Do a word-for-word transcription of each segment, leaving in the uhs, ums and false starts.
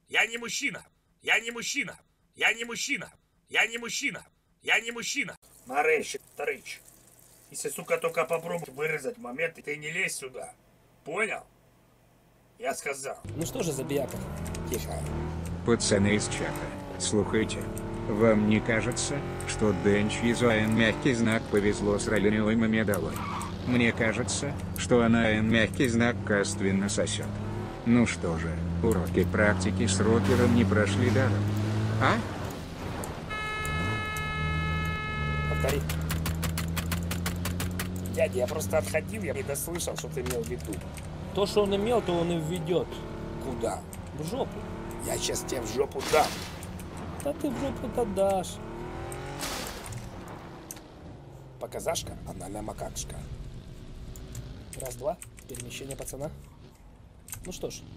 Я не мужчина. Я не мужчина. Я не мужчина. Я не мужчина. Я не мужчина. Нарешті, Тарыч. Если, сука, только попробуешь вырезать момент, ты не лезь сюда. Понял? Я сказал. Ну что же, забияка? Тихо. Пацаны из чата, слухайте. Вам не кажется, что Денчи Зоэн мягкий знак повезло с районевым медалой? Мне кажется, что она Н мягкий знак каственно сосет. Ну что же, уроки практики с рокером не прошли даром. А? Повтори. Дядя, я просто отходил, я не дослышал, что ты имел в виду. То, что он имел, то он и введет. Куда? В жопу. Я сейчас тебе в жопу дам. Да ты в жопу-то дашь. Показашка, анальная макакшка. Раз-два. Перемещение пацана. Ну что ж.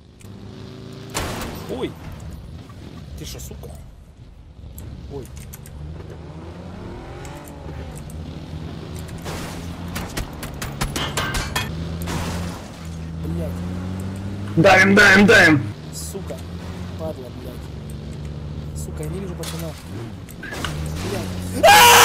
Ой! Ты что, сука? Ой. Блядь. Давим, давим, давим. Сука. Падла, блядь. Сука, я не вижу пацана. Блядь.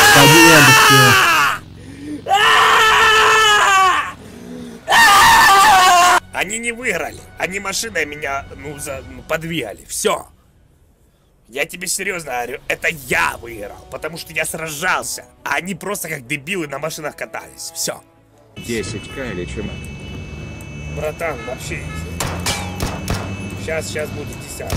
Они не выиграли. Они машиной меня, ну, за, ну, подвигали. Все. Я тебе серьезно говорю, это я выиграл. Потому что я сражался. А они просто как дебилы на машинах катались. Все. десять ка или чему? Братан, вообще. Сейчас, сейчас будет десятка.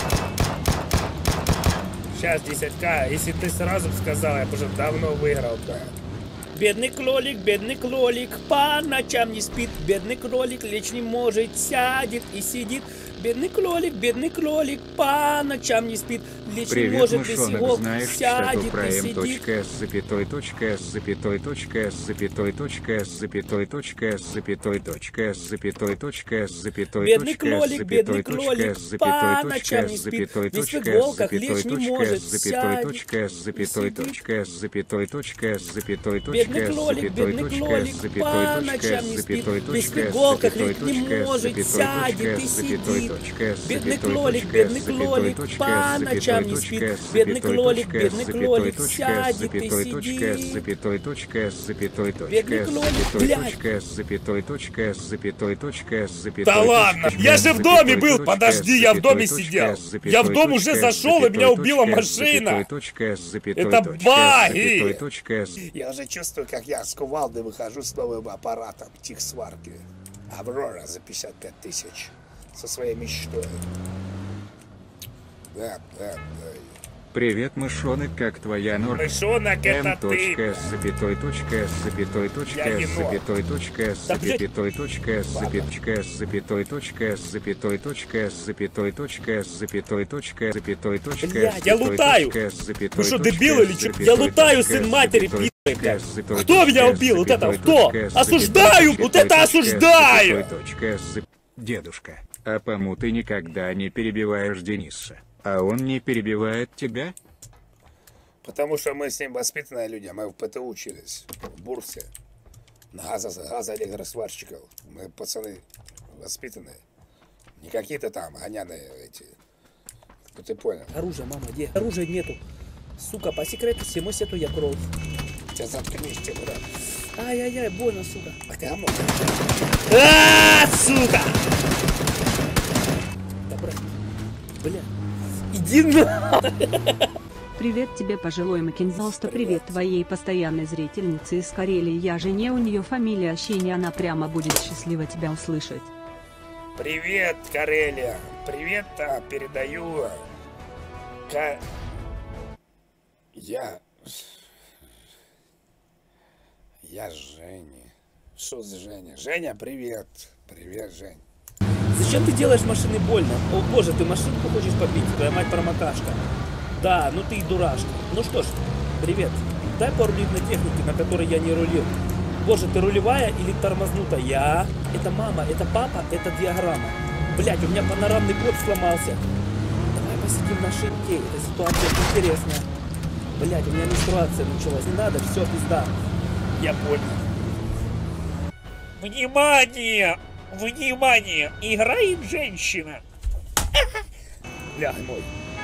Сейчас десять ка. Если ты сразу бы сказал, я бы уже давно выиграл, да. Бедный кролик, бедный кролик, по ночам не спит. Бедный кролик лечь не может, сядет и сидит. Бедный кролик, бедный кролик, по ночам не спит. Лечь не Привет, может без мышонок, его, знаешь, чату сядет про и сидит. м.с запятой точка с запятой точка с запятой точка с запятой точка с запятой точка с запятой точка с запятой Бедный точка с кролик, бедный запятой кролик, точка с по запятой ночам точка не с спит. запятой Весь в точка с иголках, запятой лечь не точка может, с запятой сядет точка с запятой и точка с запятой точка с запятой Бедный точка с кролик, запятой бедный точка кролик, с по запятой точка ночам с не спит. запятой Весь в точка с иголках запятой лечь не точка с может, запятой сядет и точка с запятой сидит. точка с Бедный запятой кролик, точка бедный с запятой кролик, точка по с ночам не запятой спит. точка с Бедный запятой кролик, точка бедный с кролик, запятой сядет и точка с сидит. запятой точка с запятой точка Бедный с кролик, запятой блядь. точка с запятой точка с запятой точка с запятой Да ладно, я же в доме был, подожди, я в доме сидел. Я в дом уже зашел, и меня убила машина. Это баги. Я уже чувствую, как я с кувалды выхожу с новым аппаратом техсварки. Аврора за пятьдесят пять тысяч. Со своей мечтой. Да, да, да. Привет, мышонок, как твоя норма? Мышонок, это ты. М. с запятой точка с запятой точка Я не с норм. запятой точка с Да, блядь. запятой точка с запяточка с запятой точка с запятой точка с запятой точка с запятой точка с запятой точка Блядь, я лутаю. Вы что, дебил или что? Я лутаю, сын матери, пи***й, блядь. Кто меня убил? Вот это, кто? Осуждаю! Вот это осуждаю! Дедушка, а почему ты никогда не перебиваешь Дениса, а он не перебивает тебя? Потому что мы с ним воспитанные люди, мы в ПТУ учились, в Бурсе, на газо, газоэлектросварщиков. Мы пацаны воспитанные, не какие-то там гоняные эти, ну ты понял. Оружие, мама, где? Оружия нету. Сука, по секрету всему свету я кров. Сейчас заткнись, тебе, брат. Ай-яй-яй, больно, сука. А кому? А, сука! Да, брат. Бля. Иди на... Привет тебе, пожилой Макинзалста, привет твоей постоянной зрительнице из Карелии. Я жене, у нее фамилия Ощени, она прямо будет счастлива тебя услышать. Привет, Карелия. Привет, а, передаю. Ка... Я... Я Женя. Что за Женя? Женя, привет. Привет, Жень. Зачем ты делаешь машины больно? О боже, ты машинку хочешь побить? Твоя мать промокашка. Да, ну ты и дурашка. Ну что ж, привет. Дай порулить на технике, на которой я не рулил. Боже, ты рулевая или тормознута? Я. Это мама, это папа, это диаграмма. Блять, у меня панорамный код сломался. Давай посидим на шинке, эта ситуация интересная. Блять, у меня менструация началась. Не надо, все, пизда. Я понял. Внимание! Внимание! Играет женщина! Бля, мой.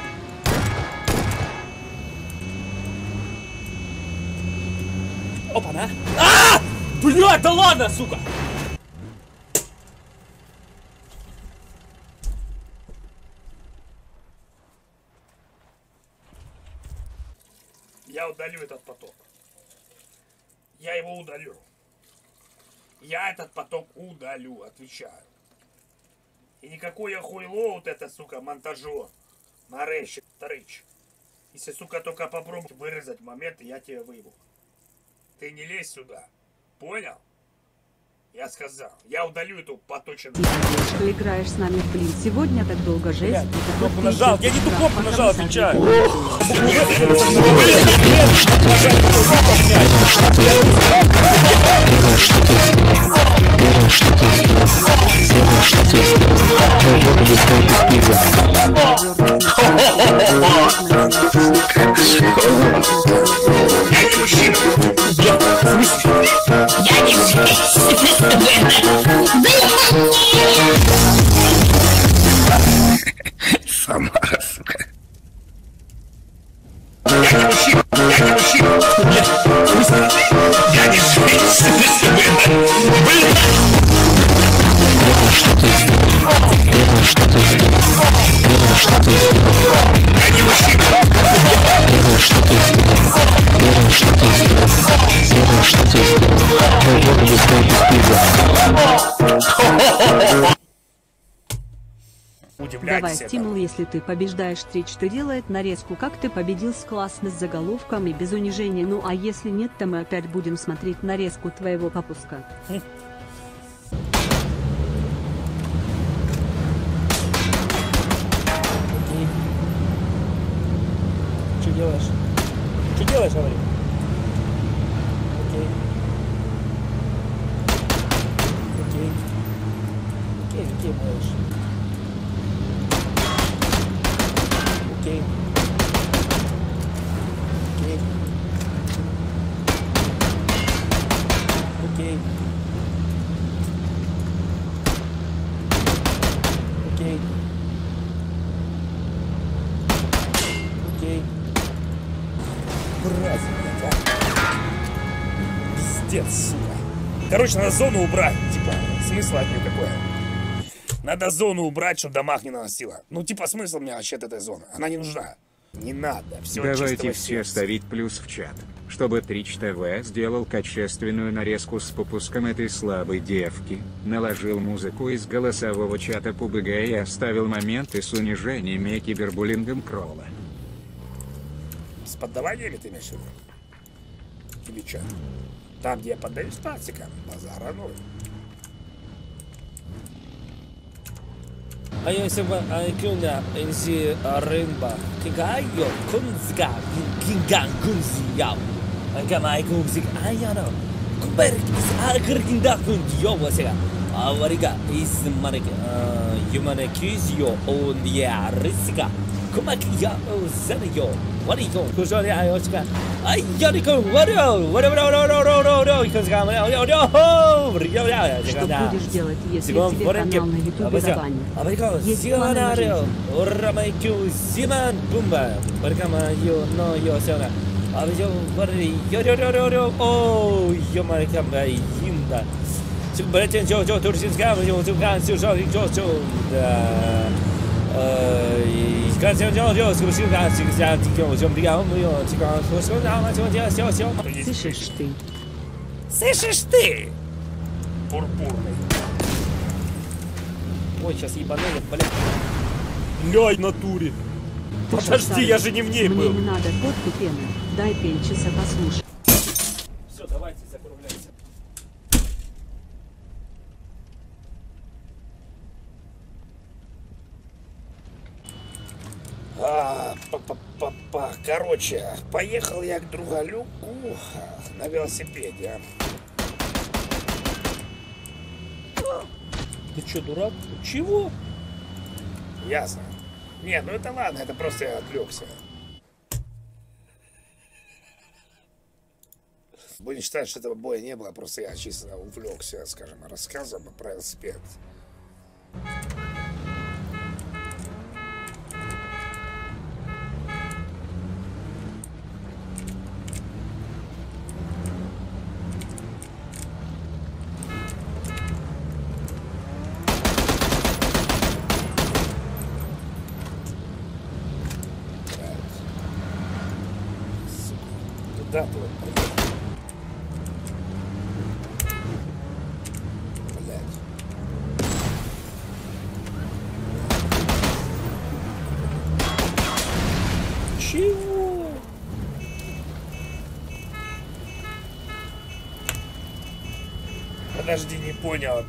Опа-на. А! Блядь, да ладно, сука! Я удалю этот поток. Я его удалю. Я этот поток удалю, отвечаю. И никакое хуйло вот это, сука, монтажо. Нарещик, трыч. Если, сука, только попробуй вырезать момент, я тебя выебу. Ты не лезь сюда. Понял? Я сказал. Я удалю эту поточенную. Ты жалеешь, что играешь с нами в блин. Сегодня так долго жесть. Блядь, и ты такой кнопку ты нажал. чё, Я не ту прав, кнопку пока нажал, мы сами отвечаю. Самара, сука. Я не мужчина, я не мужчина. Я не женщина. Я не мужчина. Давай стимул, если ты побеждаешь трич, что делает нарезку, как ты победил с классно с заголовком и без унижения. Ну а если нет, то мы опять будем смотреть нарезку твоего попуска. Что делаешь? Что делаешь, говори? Окей. Окей. Окей, окей, малыш. Окей. Окей. Окей. Окей. Окей. Мразь, блядь, а. Пиздец, сука. Короче, надо зону убрать. Типа, смысла от нее какой? Надо зону убрать, чтобы дамаг не наносила. Ну, типа, смысл мне вообще от этой зоны? Она не нужна. Не надо. Все Давайте все ставить плюс в чат, чтобы Трич ТВ сделал качественную нарезку с попуском этой слабой девки, наложил музыку из голосового чата ПУБГ и оставил моменты с унижениями и кибербуллингом Кролла. С поддаваниями ты имеешь в виду? Или что? Там, где я поддаюсь тактикам, базара ноль. А если бы Айкюня Энзи Рынба Кигайо Кунзга Кинган Кунзияу Агамай Кунзиг Аяно Кумберг из Агринда Куньёвасига Аварига из Марик Юмане Кизио Он Я Рисига Кумакия Зеньо Варико Кужони Айочка Айярико Варио Варио Варио Варио Варио Кунзга Варио Варио Варио Что будешь делать, если тебе канал на ютубе забанят? Есть планы на жизнь? Урамайкю Зиман Бумба Баркамайо Но Йосена Авио Вари Йо-йо-йо-йо О Йомарикамба Йимда Суббретен Джо-Джо Турсинска Джо-Джо Джо-Джо Джо-Джо Слышишь ты? Слышишь ты? Пурпурный. Ой, сейчас ебанули, блядь. Блядь, в натуре. Ты Подожди, шо, я же не в ней Мне был. не надо фотку пены. Дай пельчиса послушай. Все, давайте закругляйся. А, па-па-па-па. Короче, поехал я к другалюку на велосипеде. Ты что, дурак? Чего? Ясно. Не, ну это ладно, это просто я отвлекся. Будем считать, что этого боя не было, просто я чисто увлекся, скажем, рассказом про велосипед. Да, блядь. Чего? Подожди, не понял.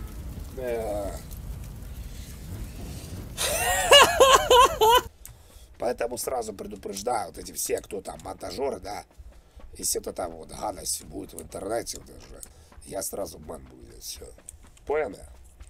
Поэтому сразу предупреждаю, вот эти все, кто там монтажеры, да, если это там вот гадость будет в интернете, вот уже, я сразу бан буду, все. Понял, да?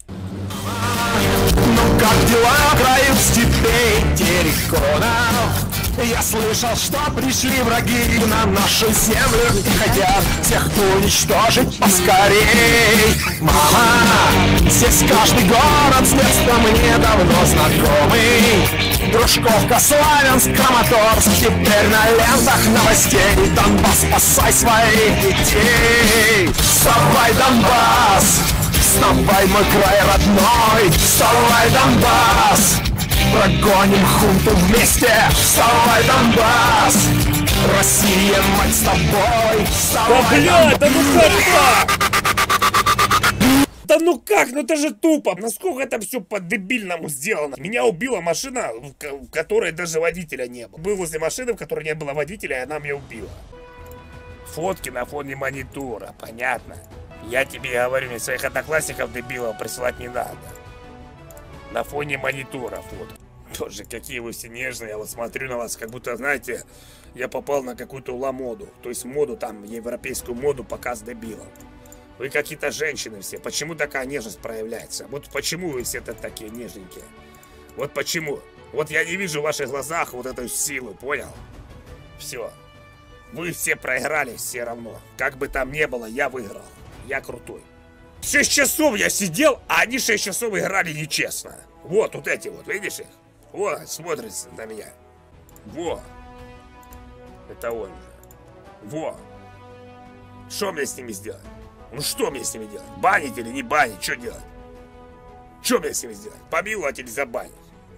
Ну как дела крают степей терриконов? Я слышал, что пришли враги на нашу землю и хотят всех уничтожить поскорей. Мама, здесь каждый город с детства мне давно знакомый. Дружковка, Славянск, Краматорск, теперь на лентах новостей. Донбасс, спасай своих детей. Вставай, Донбасс! Вставай, мой край родной! Вставай, Донбасс! Прогоним хунту вместе! Вставай, Донбасс! Россия, мать, с тобой! Вставай, Да, блядь, да ну Донбасс! как так? Да ну как, ну это же тупо! Насколько это все по-дебильному сделано? Меня убила машина, в которой даже водителя не было. Был возле машины, в которой не было водителя, и она меня убила. Фотки на фоне монитора, понятно? Я тебе говорю, мне своих одноклассников дебилов присылать не надо. На фоне монитора фотки. Боже, какие вы все нежные, я вот смотрю на вас, как будто, знаете, я попал на какую-то ла-моду. То есть моду, там, европейскую моду, показ дебилов. Вы какие-то женщины все, почему такая нежность проявляется? Вот почему вы все такие нежненькие? Вот почему? Вот я не вижу в ваших глазах вот этой силы, понял? Все. Вы все проиграли все равно. Как бы там ни было, я выиграл. Я крутой. шесть часов я сидел, а они шесть часов играли нечестно. Вот, вот эти вот, видишь их? Вот, смотрится на меня. Во. Это он же. Во. Что мне с ними сделать? Ну что мне с ними делать? Банить или не банить? Что делать? Что мне с ними сделать? Помиловать или забанить?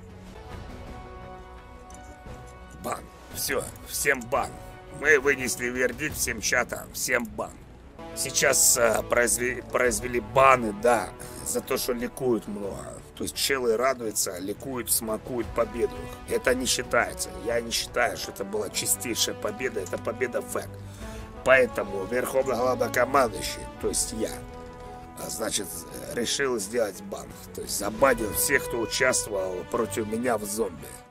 Бан. Все, всем бан. Мы вынесли вердикт всем чатам. Всем бан. Сейчас э, произвели, произвели баны, да, за то, что ликуют много. То есть челы радуются, ликуют, смакуют победу. Это не считается. Я не считаю, что это была чистейшая победа. Это победа фэк. Поэтому верховный главнокомандующий, то есть я, значит, решил сделать бан. То есть забанил всех, кто участвовал против меня в зомби.